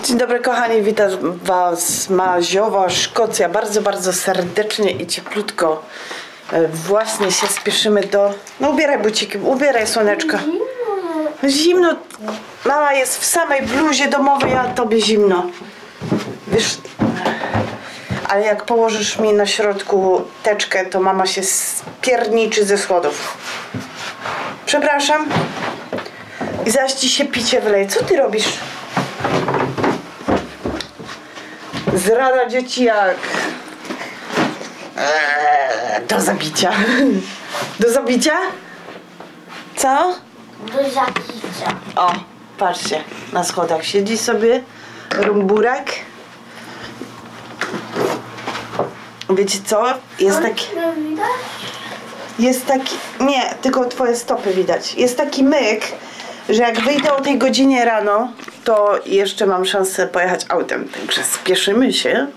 Dzień dobry kochani, witam was Maziowa Szkocja bardzo, bardzo serdecznie i cieplutko. Właśnie się spieszymy do... No ubieraj buciki, ubieraj słoneczko. Zimno. Mama jest w samej bluzie domowej, a tobie zimno. Wiesz, ale jak położysz mi na środku teczkę, to mama się spierniczy ze schodów. Przepraszam. I zaś ci się picie wyleje. Co ty robisz? Zrada dzieci jak... do zabicia. Do zabicia? Co? Do zabicia. O, patrzcie. Na schodach siedzi sobie rumburek. Wiecie co? Jest taki... Jest taki... Nie, tylko twoje stopy widać. Jest taki myk, że jak wyjdę o tej godzinie rano, to jeszcze mam szansę pojechać autem. Także spieszymy się.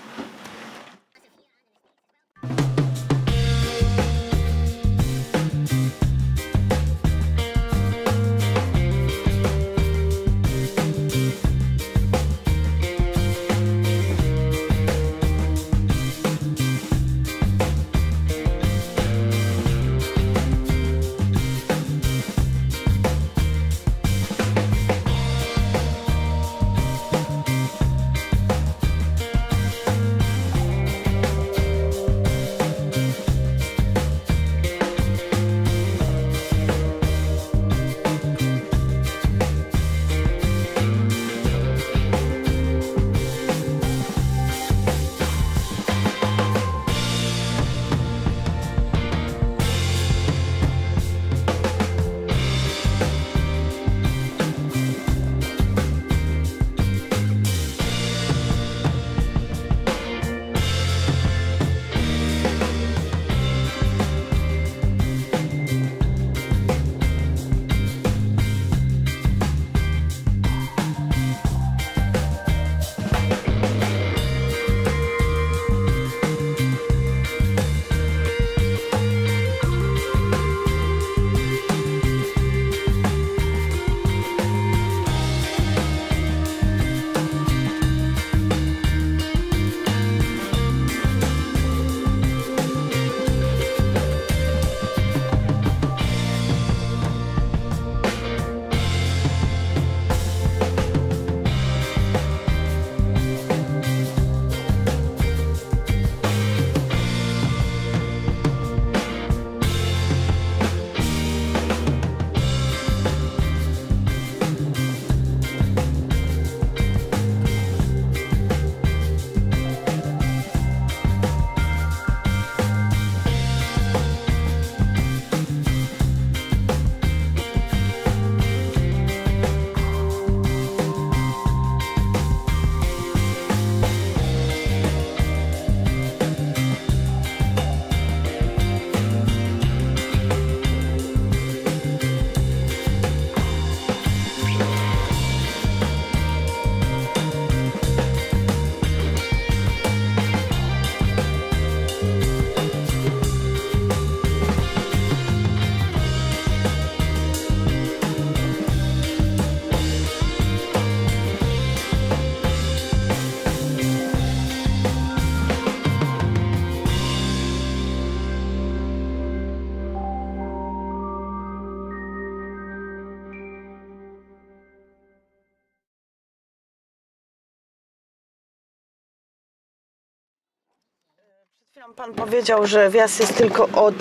Pan powiedział, że wjazd jest tylko od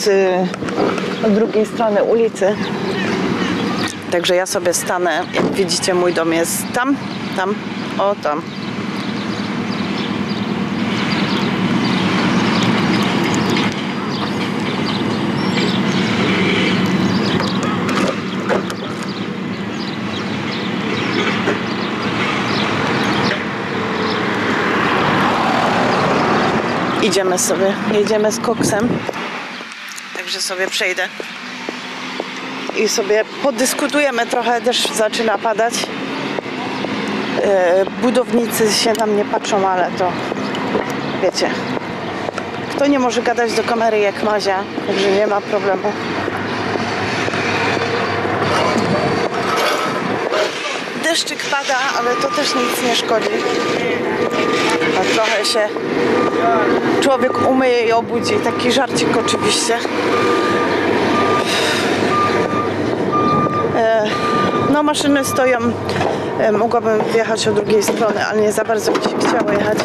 drugiej strony ulicy. Także ja sobie stanę. Jak widzicie, mój dom jest tam, o tam. Idziemy sobie, jedziemy z koksem, także sobie przejdę i sobie podyskutujemy trochę, deszcz zaczyna padać. Budownicy się na mnie patrzą, ale to wiecie, kto nie może gadać do kamery jak Mazia, także nie ma problemu. Deszczyk pada, ale to też nic nie szkodzi. A trochę się człowiek umyje i obudzi. Taki żarcik oczywiście. No maszyny stoją. Mogłabym wjechać od drugiej strony, ale nie za bardzo mi się chciało jechać.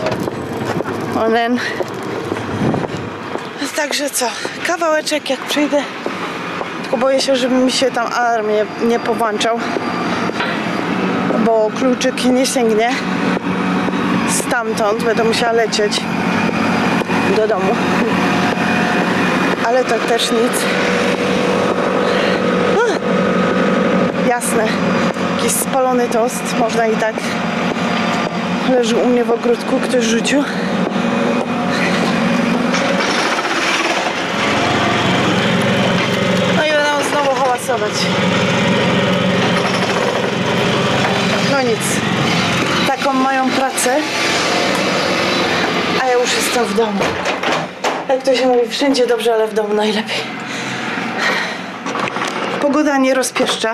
Także co? Kawałeczek jak przyjdę. Tylko boję się, żeby mi się tam alarm nie powłączał. Bo kluczyk nie sięgnie stamtąd. Będę musiała lecieć do domu. Ale to też nic. Jasne. Jakiś spalony tost. Można i tak. Leży u mnie w ogródku. Ktoś rzucił. No i będę znowu hałasować. No nic. Taką mają pracę. A ja już jestem w domu. Jak to się mówi, wszędzie dobrze, ale w domu najlepiej. Pogoda nie rozpieszcza.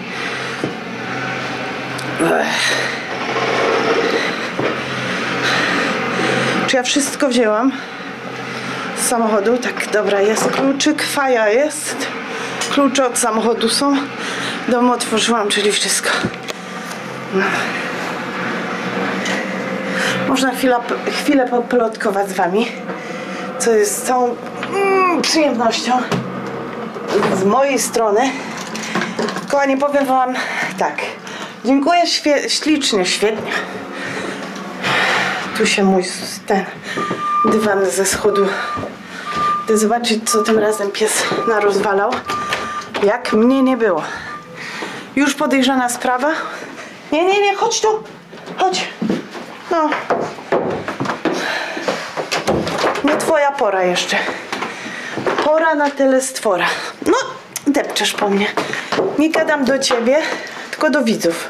Czy ja wszystko wzięłam z samochodu? Tak, dobra, jest kluczyk, faja jest. Klucze od samochodu są. Dom otworzyłam, czyli wszystko. No. Można chwilę poplotkować z wami, co jest z całą przyjemnością z mojej strony. Kochani, powiem wam tak. Dziękuję ślicznie, świetnie. Tu się mój ten dywan ze schodu. Chcę zobaczyć, co tym razem pies narozwalał. Jak mnie nie było. Już podejrzana sprawa. Nie, chodź tu. Chodź. No. Nie twoja pora jeszcze. Pora na tyle stwora. No, depczesz po mnie. Nie gadam do ciebie, tylko do widzów.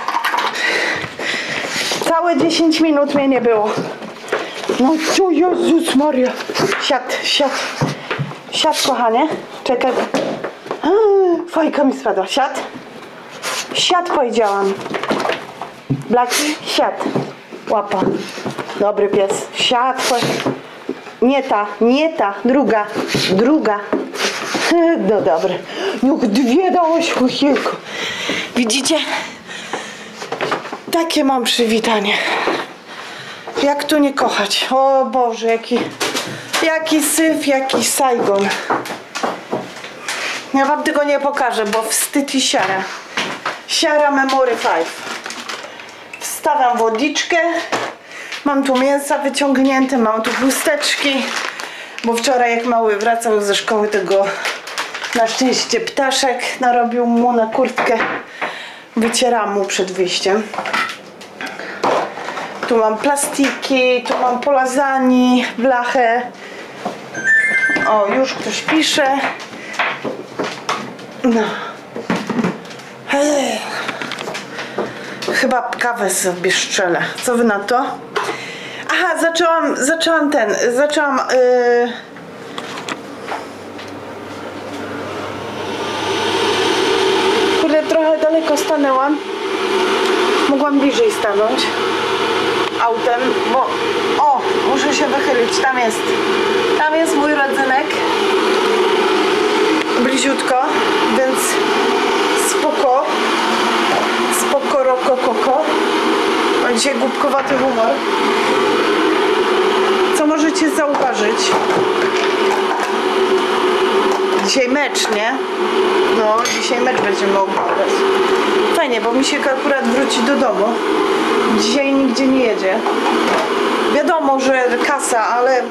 Całe 10 minut mnie nie było. No co, Jezus Maria. Siad, kochanie. Czekaj. Fajka mi spadła. Siad powiedziałam. Blaki, siad. Łapa. Dobry pies. Siad. Nie ta. Druga. No dobry. Już dwie dałaś, chujku. Widzicie? Takie mam przywitanie. Jak tu nie kochać? O Boże, jaki syf, jaki Saigon. Ja wam tego nie pokażę, bo wstyd i siara. Siara Memory 5. Wstawiam wodniczkę. Mam tu mięsa wyciągnięte, mam tu chusteczki. Bo wczoraj jak mały wracał ze szkoły, tego na szczęście ptaszek narobił mu na kurtkę. Wycieram mu przed wyjściem. Tu mam plastiki, tu mam po lasagne, blachę. O, już ktoś pisze. No. Chyba kawę sobie strzelę. Co wy na to? Aha, zaczęłam kurde, trochę daleko stanęłam. Mogłam bliżej stanąć autem, bo muszę się wychylić. Tam jest mój rodzynek. Bliziutko, więc spoko, roko. Mam dzisiaj głupkowaty humor. Co możecie zauważyć? Dzisiaj mecz, nie? No, dzisiaj mecz będziemy oglądać. Fajnie, bo mi się akurat wróci do domu. Dzisiaj nigdzie nie jedzie. Wiadomo, że kasa, ale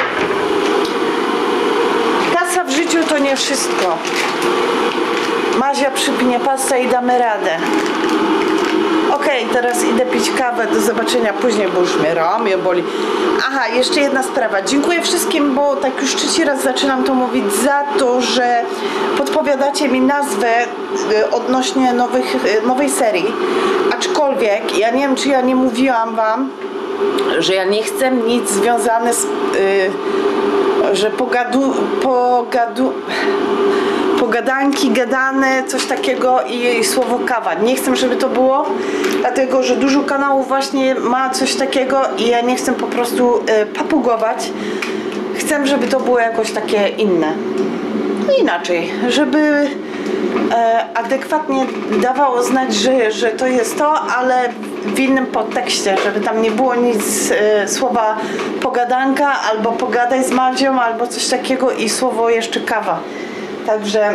kasa w życiu to nie wszystko. Mazia przypnie pasa i damy radę. Okej, teraz idę pić kawę. Do zobaczenia później, bo już mnie ramię boli. Aha, jeszcze jedna sprawa. Dziękuję wszystkim, bo tak już trzeci raz zaczynam to mówić, za to, że podpowiadacie mi nazwę odnośnie nowej serii. Aczkolwiek ja nie wiem, czy ja nie mówiłam wam, że ja nie chcę nic związane z że pogadanki, gadane, coś takiego i słowo kawa. Nie chcę, żeby to było, dlatego że dużo kanałów właśnie ma coś takiego i ja nie chcę po prostu papugować. Chcę, żeby to było jakoś takie inne. Inaczej, żeby adekwatnie dawało znać, że to jest to, ale w innym podtekście, żeby tam nie było nic słowa pogadanka, albo pogadaj z Madzią, albo coś takiego i słowo jeszcze kawa. Także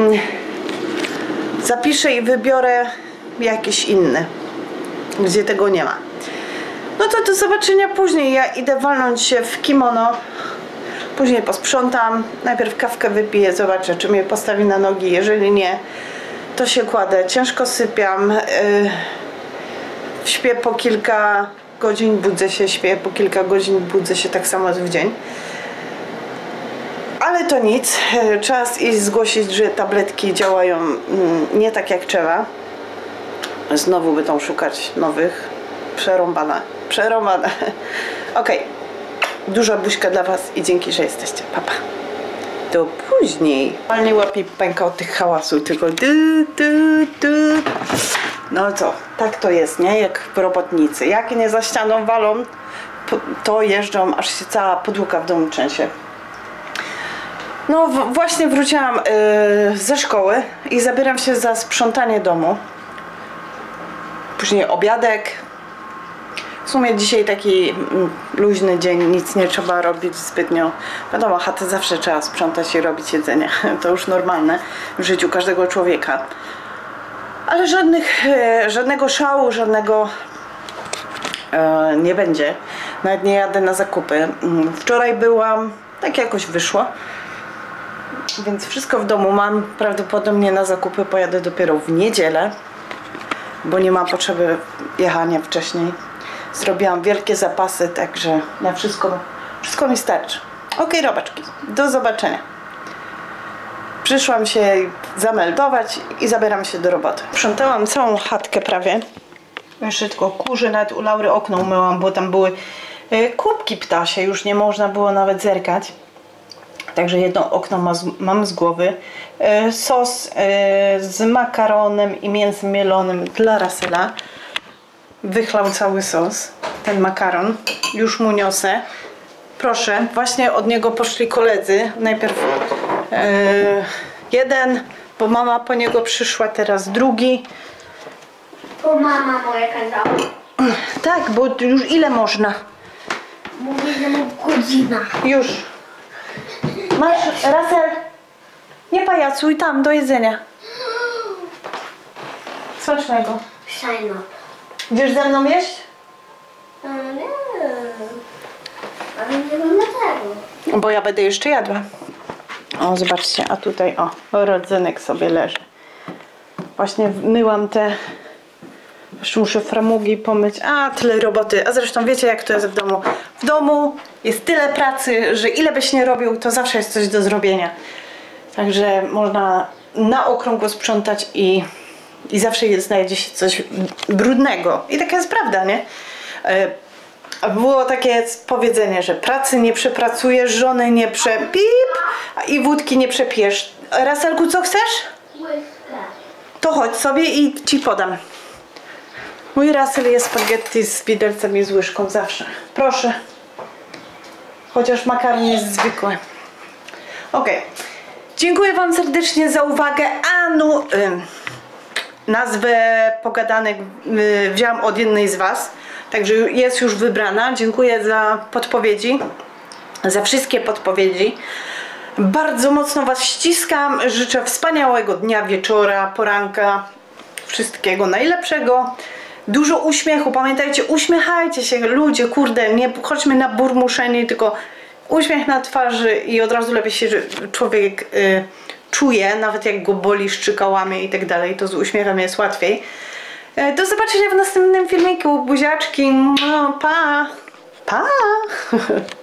zapiszę i wybiorę jakieś inne, gdzie tego nie ma. No to do zobaczenia później. Ja idę walnąć się w kimono. Później posprzątam, najpierw kawkę wypiję, zobaczę, czy mnie postawi na nogi. Jeżeli nie, to się kładę. Ciężko sypiam, śpię po kilka godzin, budzę się, śpię po kilka godzin, budzę się tak samo w dzień. Ale to nic, czas iść zgłosić, że tabletki działają nie tak jak trzeba. Znowu będą szukać nowych. Przerąbane. Okej. Duża buźka dla was i dzięki, że jesteście. Pa, pa. Do później. Palnie łapie pęka od tych hałasów, tylko No co, tak to jest, nie? Jak robotnicy. Jak nie za ścianą walą, to jeżdżą, aż się cała podłoga w domu trzęsie. No właśnie wróciłam ze szkoły i zabieram się za sprzątanie domu. Później obiadek. W sumie dzisiaj taki luźny dzień, nic nie trzeba robić zbytnio. Wiadomo, chatę zawsze trzeba sprzątać i robić jedzenie. To już normalne w życiu każdego człowieka. Ale żadnego szału, żadnego nie będzie. Nawet nie jadę na zakupy. Wczoraj byłam, tak jakoś wyszło. Więc wszystko w domu mam. Prawdopodobnie na zakupy pojadę dopiero w niedzielę, bo nie ma potrzeby jechania wcześniej. Zrobiłam wielkie zapasy, także na wszystko mi starczy. Ok, robaczki, do zobaczenia. Przyszłam się zameldować i zabieram się do roboty. Sprzątałam całą chatkę prawie. Jeszcze tylko kurzy, nawet u Laury okno umyłam, bo tam były kubki ptasie, już nie można było nawet zerkać. Także jedno okno mam z głowy. Sos z makaronem i mięsem mielonym dla Russella. Wychlał cały sos, ten makaron. Już mu niosę. Proszę, właśnie od niego poszli koledzy. Najpierw jeden, bo mama po niego przyszła, teraz drugi. Bo mama moja kazała. Tak, bo już ile można? Mówię, że mu godzina. Już. Masz, Russell, nie pajacuj, tam do jedzenia. Smacznego. Szajno. Idziesz ze mną jeść? Nie. Ale nie mam na tego. Bo ja będę jeszcze jadła. O, zobaczcie, a tutaj rodzynek sobie leży. Właśnie myłam te... Jeszcze muszę framugi pomyć. A, tyle roboty. A zresztą wiecie, jak to jest w domu. W domu jest tyle pracy, że ile byś nie robił, to zawsze jest coś do zrobienia. Także można na okrągło sprzątać i zawsze znajdzie się coś brudnego. I taka jest prawda, nie? Było takie powiedzenie, że pracy nie przepracujesz, żony nie i wódki nie przepijesz. Russellku, co chcesz? Łyżkę. To chodź sobie i ci podam. Mój Russell je spaghetti z widelcem i z łyżką zawsze. Proszę. Chociaż makaron jest zwykły. Ok. Dziękuję wam serdecznie za uwagę. Nazwę pogadanek wziąłam od jednej z was. Także jest już wybrana. Dziękuję za podpowiedzi. Za wszystkie podpowiedzi. Bardzo mocno was ściskam. Życzę wspaniałego dnia, wieczora, poranka. Wszystkiego najlepszego. Dużo uśmiechu. Pamiętajcie, uśmiechajcie się ludzie, kurde, nie chodźmy na burmuszenie, tylko uśmiech na twarzy i od razu lepiej się człowiek czuje, nawet jak go boli, szczykałamy i tak dalej, to z uśmiechem jest łatwiej. Do zobaczenia w następnym filmiku. Buziaczki. Pa! Pa!